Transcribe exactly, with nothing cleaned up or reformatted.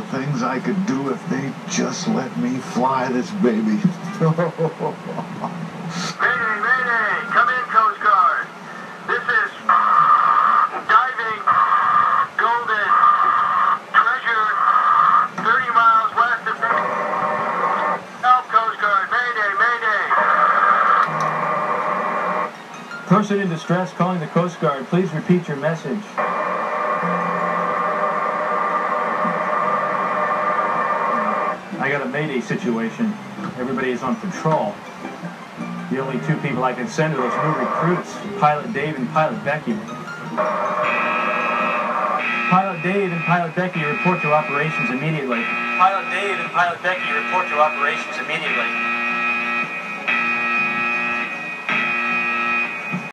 things I could do if they just let me fly this baby. Mayday, mayday! Come in, Coast Guard. This is diving golden treasure thirty miles west of Help, Coast Guard. Mayday, mayday! Person in distress calling the Coast Guard. Please repeat your message. I got a mayday situation. Everybody is on patrol. The only two people I can send are those new recruits, Pilot Dave and Pilot Becky. Pilot Dave and Pilot Becky, report to operations immediately. Pilot Dave and Pilot Becky, report to operations immediately.